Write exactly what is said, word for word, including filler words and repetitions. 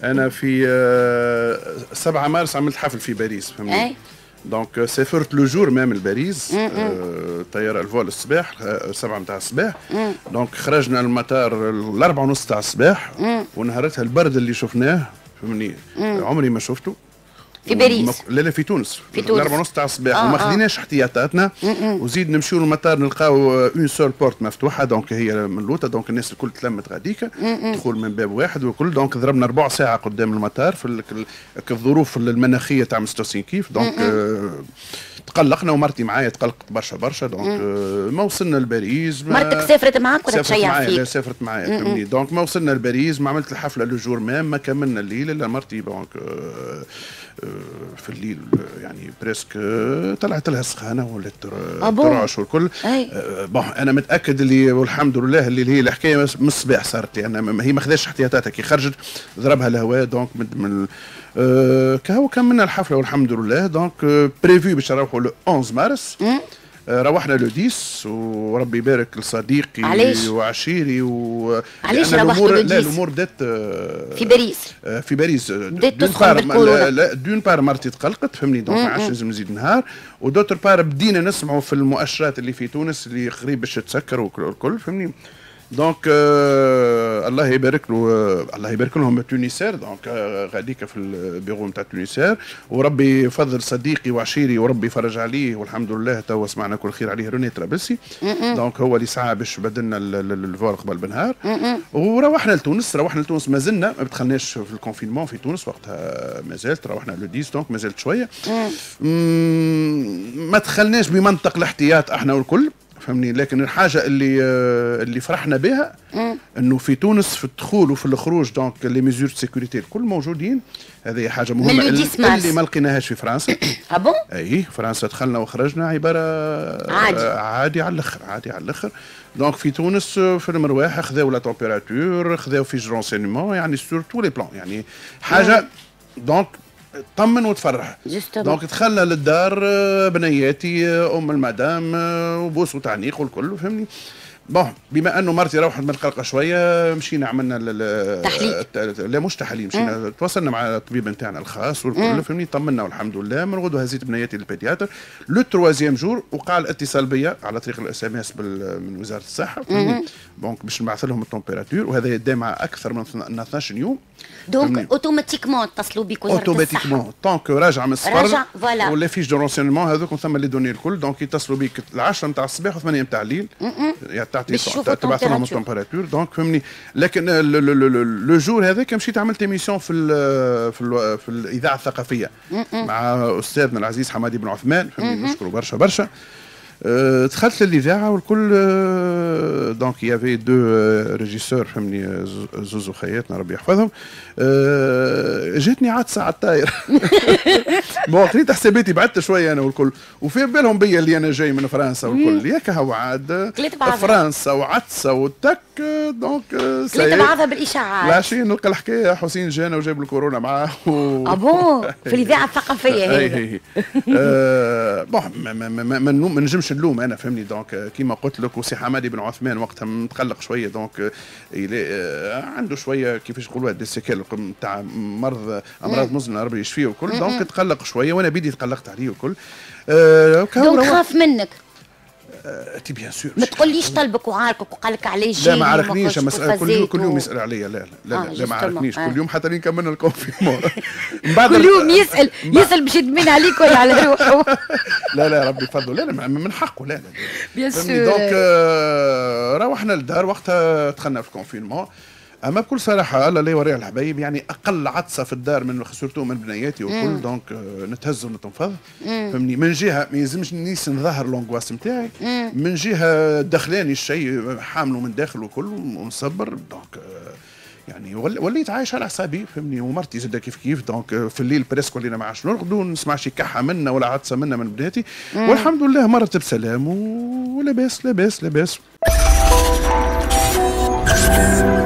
انا في سبعة مارس عملت حفل في باريس فهمني. اي دونك سافرت لو جور مام لباريس، طياره الفول الصباح سبعة نتاع الصباح. دونك خرجنا المطار الأربعة ونص تاع الصباح، ونهارتها البرد اللي شفناه فهمني عمري ما شفته في باريس. لا لا في تونس في تونس الأربعة ونص تاع الصباح. آه وما آه. خديناش احتياطاتنا، وزيد نمشيو للمطار نلقاو اون سول بورت مفتوحه، دونك هي من لوطه، دونك الناس الكل تلمت غاديك دخول من باب واحد والكل. دونك ضربنا ربع ساعه قدام المطار في الظروف المناخيه تاع ستة وستين كيف. دونك آه تقلقنا ومرتي معايا تقلقت برشا برشا. دونك آه ما وصلنا لباريس. مرتك سافرت معاك ولا تشيع فيك؟ لا سافرت معايا فهمني. دونك ما وصلنا لباريس، ما عملت الحفله لو جور مام، ما كملنا الليل الا مرتي دونك آه في الليل يعني بريسك طلعت لها سخانه ولات ترعش والكل. بون انا متاكد اللي والحمد لله اللي هي الحكايه من الصباح صارت لي انا، هي ما خذاش احتياطاتها كي خرجت ضربها الهواء. دونك من, من أه كهو كملنا الحفله والحمد لله. دونك بريفي باش نروحوا لو أحد مارس. روحنا لو عشرة وربي يبارك لصديقي علاش؟ وعشيري و علاش روحتوا لو عشرة؟ لا الامور دات في باريس. في باريس بدات تسخن بالكورونا. لا دون بار مرتي تقلقت فهمني. دونك ما عادش لازم نزيد نهار. ودوتر بار بدينا نسمعوا في المؤشرات اللي في تونس اللي قريب باش تسكر والكل فهمني. دونك آه الله يبارك له آه الله يبارك لهم تونسير. دونك آه غاديك في البيرو نتاع تونسير، وربي يفضل صديقي وعشيري وربي يفرج عليه والحمد لله توا سمعنا كل خير عليه روني طرابلسي. دونك هو اللي سعى باش بدلنا الفور قبل بنهار. وروحنا لتونس. روحنا لتونس مازلنا ما دخلناش في الكونفينمون في تونس وقتها، مازالت روحنا لو عشرة. دونك مازالت شويه ما دخلناش بمنطق الاحتياط احنا والكل فهمني. لكن الحاجه اللي اللي فرحنا بها انه في تونس في الدخول وفي الخروج دونك لي ميزور دو سيكوريتي الكل موجودين. هذه حاجه مهمه اللي, اللي ما لقيناهاش في فرنسا. ابون اي فرنسا دخلنا وخرجنا عباره عادي عادي على الاخر، عادي على الاخر. دونك في تونس في المروحه خذاو لا تمبيراتور، خذاو في جونسينمون يعني سور تو لي بلان يعني حاجه دونك طمن وتفرح. دونك دخلنا للدار بنياتي ام المدام وبوس وتعنيق والكل فهمني. بون بما انه مرتي روحت متقلقه شويه مشينا عملنا تحليل. لا مش تحليل، مشينا تواصلنا مع الطبيب نتاعنا الخاص والكل فهمني. طمنا والحمد لله. من غدوه هزيت بنياتي للبيدياتر. لو تروازيام جور وقع الاتصال بيا على طريق الاس ام اس من وزاره الصحه فهمني. دونك باش نبعث لهم التمبيراتور، وهذا يدي مع اكثر من اثناش يوم. دونك اوتوماتيكمون اتصلوا بك وزاره الصحه اوتوماتيكمون طونك راجع من السفر راجع فوالا ولا فيش دو رونسينمون هذوك ثم لي دوني الكل. دونك يتصلوا بك العشرة نتاع الصباح و8 نتاع الليل تعطي تبعث لهم التمبيراتور. دونك فهمني. لكن لو جور هذاك مشيت عملت ايميسيون في ال في ال في الاذاعه الثقافيه مع استاذنا العزيز حمادي بن عثمان فهمني، نشكره برشا برشا. أه دخلت للاذاعه والكل. أه دونك يافي دو ريجيسور فهمني زوزو خياتنا ربي يحفظهم. أه جاتني عطسه على الطاير. بون قريت حساباتي بعدت شويه انا والكل، وفي بالهم بيا اللي انا جاي من فرنسا والكل ياك هو عاد فرنسا وعطسه وتك. دونك كليت بعضها بالاشاعات. العشيه نلقى الحكايه حسين جانا وجاب الكورونا معاه و... ابون في الاذاعه الثقافيه هذه. بون ما نجمش نلوم انا فهمني. دونك كيما قلت لك وسي حمادي بن عثمان وقتها متقلق شويه. دونك عنده شويه كيفاش يقولوا دي سيكل نتاع مرض امراض مزمنه ربي يشفيه وكل. دونك تقلق شويه وانا بيدي تقلقت عليه وكل. دونك خاف منك. تي بيان سور. ما تقوليش طلبك وعاركك وقال لك علاش جاي. لا ما عرفنيش كل يوم كل يوم يسال عليا. لا لا لا, آه لا ما عرفنيش كل يوم حتى لين كملنا الكونفينمون. كل يوم يسال يسال باش يدمن عليك ولا على روحه. لا لا ربي يفضل. لا لا من حقه. لا لا بيان سور. دونك روحنا للدار وقتها دخلنا في الكونفينمون. اما بكل صراحه الله لا يوريها الحبايب يعني اقل عطسه في الدار من خسرته من بنياتي وكل. دونك نتهز ونتنفض فهمني. من جهه ما يلزمش نيس نظهر لونغواس نتاعي، من جهه دخلاني الشيء حامله من داخل وكل ونصبر. دونك يعني وليت عايش على حسابي فهمني. ومرتي زاده كيف كيف. دونك في الليل بريسك ولينا ما عادش نرقدوا نسمع شي كحه منا ولا عطسه منا من بناتي. والحمد لله مرت بسلام ولاباس لاباس لاباس.